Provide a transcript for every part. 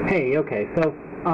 Hey, okay, so,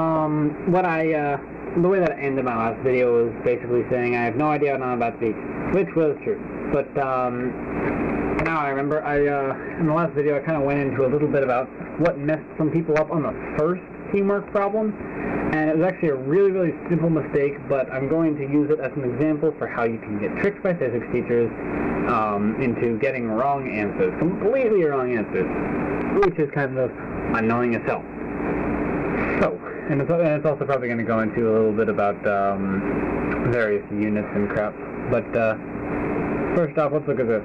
the way that I ended my last video was basically saying I have no idea what I'm about to teach, which was true. But, now I remember, in the last video I kind of went into a little bit about what messed some people up on the first teamwork problem, and it was actually a really, really simple mistake, but I'm going to use it as an example for how you can get tricked by physics teachers, into getting wrong answers, completely wrong answers, which is kind of annoying as hell. So, and it's also probably going to go into a little bit about various units and crap. But first off, let's look at this.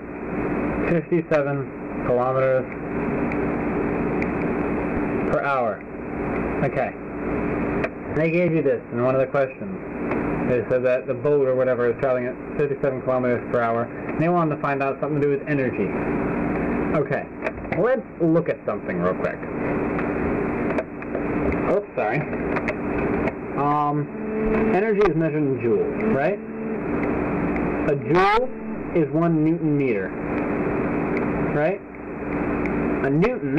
57 kilometers per hour. Okay. They gave you this in one of the questions. They said that the boat or whatever is traveling at 57 kilometers per hour, and they wanted to find out something to do with energy. Okay. Let's look at something real quick. Oops, sorry. Energy is measured in joules, right? A joule is 1 Newton meter, right? A Newton,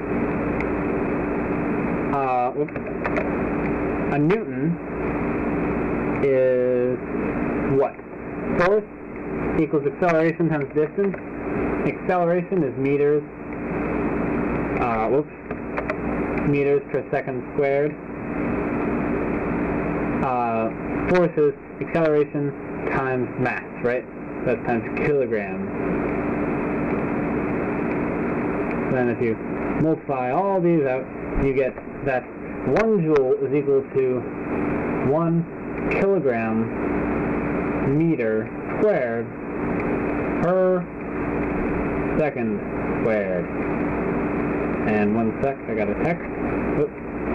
a Newton is what? Force equals acceleration times distance. Acceleration is meters, meters per second squared. Force is acceleration times mass, right? That's times kilograms. Then if you multiply all these out, you get that 1 joule is equal to 1 kilogram meter squared per second squared. And 1 sec, I got a text. Oops.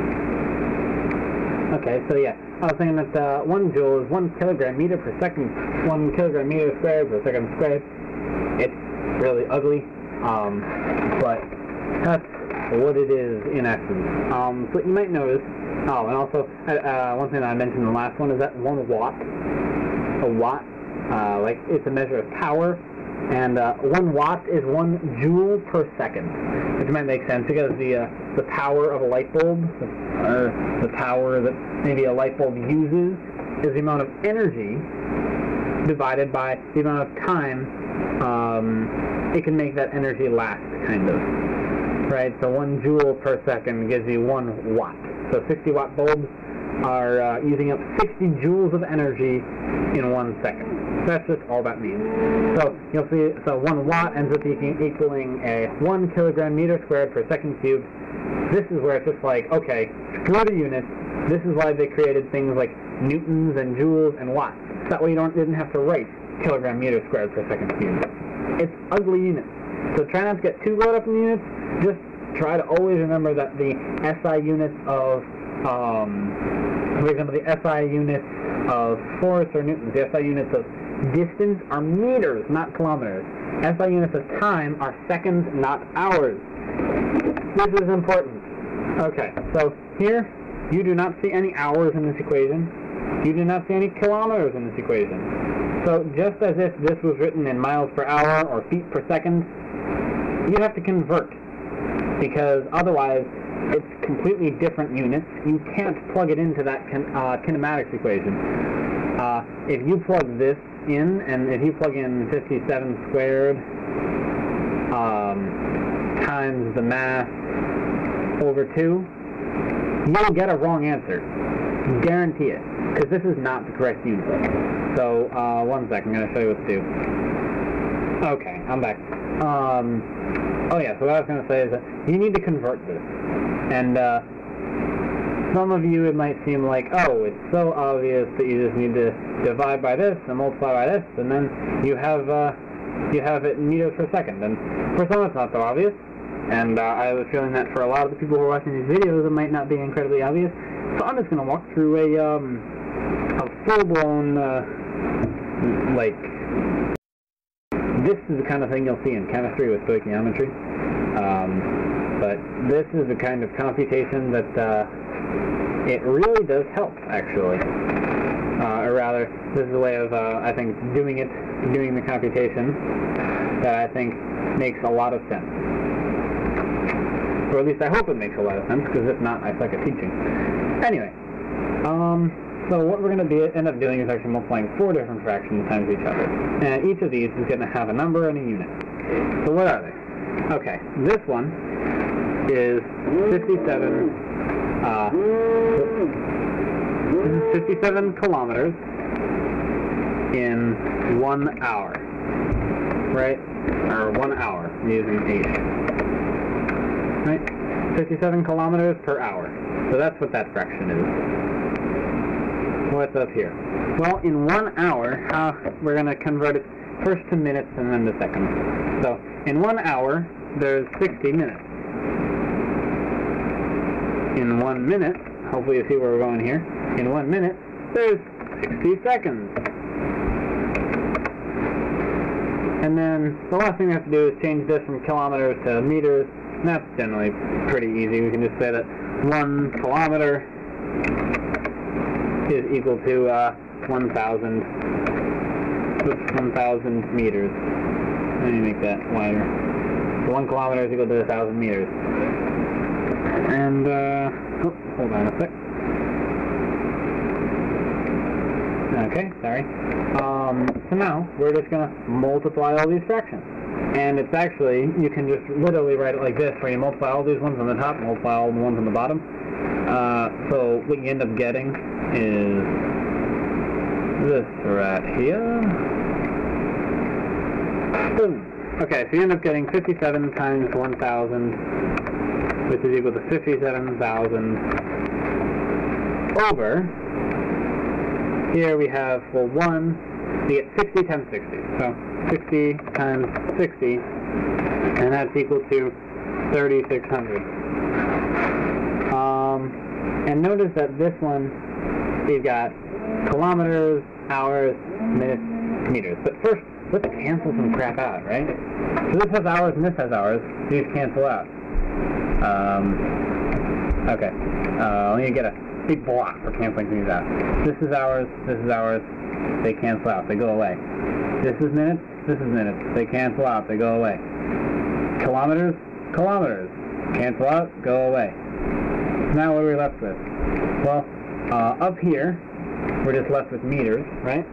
Okay, so yeah, I was saying that 1 joule is 1 kilogram meter per second, 1 kilogram meter squared per second squared. It's really ugly, but that's what it is in essence. So what you might notice, and also, one thing that I mentioned in the last one is that 1 watt, a watt, like it's a measure of power, and 1 watt is 1 joule per second, which might make sense because the power of a light bulb, the power that maybe a light bulb uses, is the amount of energy divided by the amount of time it can make that energy last, kind of. Right, so 1 joule per second gives you 1 watt. So 60 watt bulbs are using up 60 joules of energy in 1 second. That's just all that means. So you'll see, so 1 watt ends up equaling a 1 kilogram meter squared per second cubed. This is where it's just like, okay, screw the units. This is why they created things like newtons and joules and watts. That way you didn't have to write kilogram meter squared per second cubed. It's ugly units. So try not to get too caught up in units. Just try to always remember that the SI units of, for example, the SI units of force or newtons, the SI units of distance are meters, not kilometers. SI units of time are seconds, not hours. This is important. Okay, so here, you do not see any hours in this equation. You do not see any kilometers in this equation. So just as if this was written in miles per hour or feet per second, you have to convert, because otherwise it's completely different units. You can't plug it into that kinematics equation. If you plug this in, and if you plug in 57 squared times the mass over 2, you'll get a wrong answer. Guarantee it, because this is not the correct unit. So, 1 sec, I'm going to show you what to do. Okay, I'm back. Oh yeah, so what I was going to say is that you need to convert this. And some of you, it might seem like, oh, it's so obvious that you just need to divide by this and multiply by this, and then you have it in meters per second. And for some, it's not so obvious. And I have a feeling that for a lot of the people who are watching these videos, it might not be incredibly obvious. So I'm just going to walk through a full-blown, like, this is the kind of thing you'll see in chemistry with stoichiometry. But this is the kind of computation that it really does help, actually. Or rather, this is a way of, I think, doing the computation that I think makes a lot of sense. Or at least I hope it makes a lot of sense, because if not, I suck at teaching. Anyway, so what we're going to end up doing is actually multiplying 4 different fractions times each other. And each of these is going to have a number and a unit. So what are they? Okay, this one is 57 kilometers in 1 hour, right? Or 1 hour, using 8. Right? 57 kilometers per hour. So that's what that fraction is. What's up here? Well, in 1 hour, we're going to convert it first to minutes and then to seconds. So, in 1 hour, there's 60 minutes. In 1 minute, hopefully you see where we're going here, in 1 minute, there's 60 seconds. And then the last thing we have to do is change this from kilometers to meters, and that's generally pretty easy. We can just say that 1 kilometer is equal to 1,000 meters. Let me make that wider. So 1 kilometer is equal to 1,000 meters. And, hold on a sec. Okay, sorry. So now, we're just going to multiply all these fractions. And it's actually, you can just literally write it like this, where you multiply all these ones on the top, multiply all the ones on the bottom. So what you end up getting is this right here. Boom. Okay, so you end up getting 57 times 1,000, which is equal to 57,000 over, here we have, well, 1, we get 60 times 60. So 60 times 60, and that's equal to 3,600. And notice that this one, we've got kilometers, hours, minutes, meters. But first, let's cancel some crap out, right? So this has hours and this has hours. These cancel out. Okay. Let me get a big block for canceling things out. This is hours, they cancel out, they go away. This is minutes, they cancel out, they go away. Kilometers, cancel out, go away. Now what are we left with? Well, up here, we're just left with meters, right?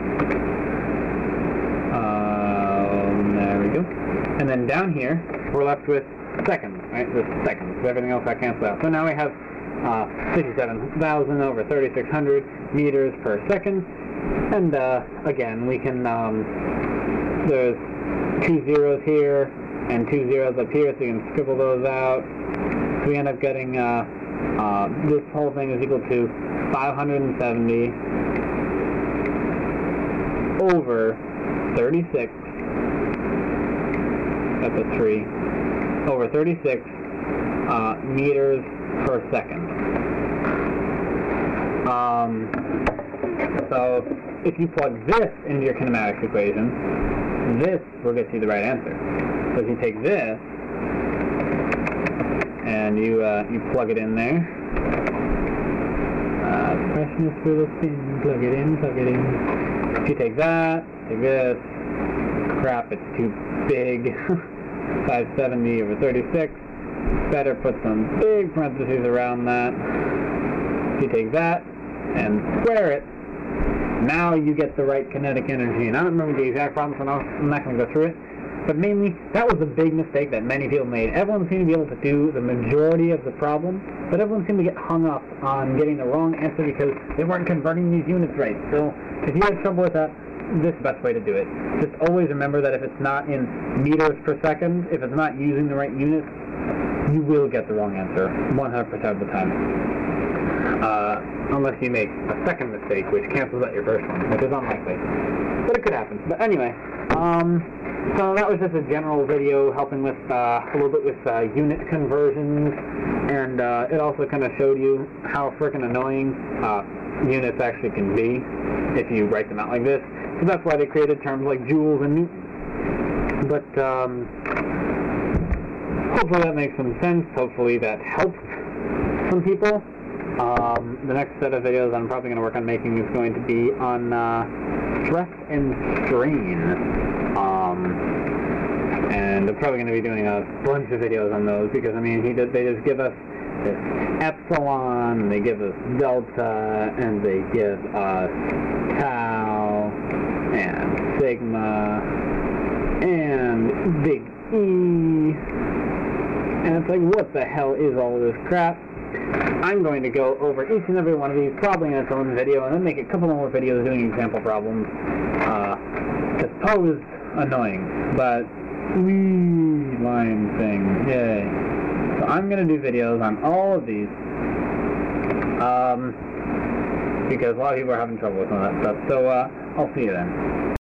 There we go. And then down here, we're left with seconds, right? This is seconds, so everything else got canceled out. So now we have 57,000 over 3,600 meters per second. And again, we can, there's 2 zeros here and 2 zeros up here, so you can scribble those out. So we end up getting, this whole thing is equal to 570 over 36, that's a 3, over 36 meters per second. So if you plug this into your kinematics equation, this will get you the right answer. So if you take this and you plug it in there, the question is through the spin, plug it in. If you take that, take this, crap, it's too big, 570 over 36, better put some big parentheses around that. If you take that and square it, now you get the right kinetic energy. And I don't remember the exact problem, so I'm not going to go through it. But mainly, that was a big mistake that many people made. Everyone seemed to be able to do the majority of the problem, but everyone seemed to get hung up on getting the wrong answer because they weren't converting these units right. So if you have trouble with that, this is the best way to do it. Just always remember that if it's not in meters per second, if it's not using the right units, you will get the wrong answer 100% of the time. Unless you make a second mistake, which cancels out your first one, which is unlikely. But it could happen. But anyway, so that was just a general video helping with a little bit with unit conversions, and it also kind of showed you how frickin' annoying units actually can be if you write them out like this. So that's why they created terms like joules and newtons. But hopefully that makes some sense. Hopefully that helps some people. The next set of videos I'm probably going to work on making is going to be on stress and strain. And they're probably going to be doing a bunch of videos on those because, I mean, they just give us this epsilon, they give us delta, and they give us tau, and sigma, and big E. And it's like, what the hell is all of this crap? I'm going to go over each and every one of these, probably in its own video, and then make a couple more videos doing example problems. Because Poe is annoying, but line thing, yay. So I'm going to do videos on all of these, because a lot of people are having trouble with some of that stuff. So I'll see you then.